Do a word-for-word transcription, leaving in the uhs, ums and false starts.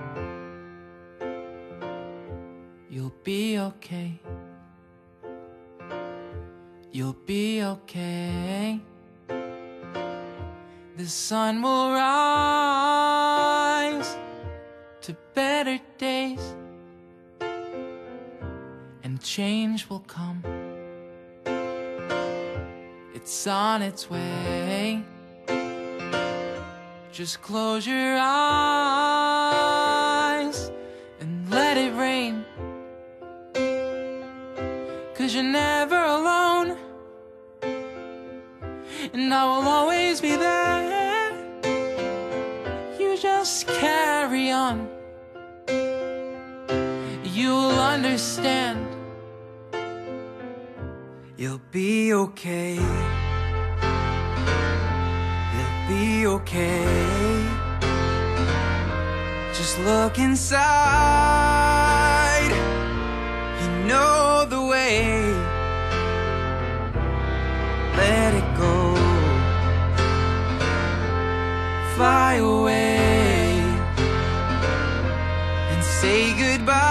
You'll be okay. You'll be okay. The sun will rise to better days, and change will come. It's on its way. Just close your eyes and let it rain, 'cause you're never alone, and I will always be there. You just carry on. You'll understand. You'll be okay. You'll be okay. Just look inside. You know the way. Let it go. Fly away and say goodbye.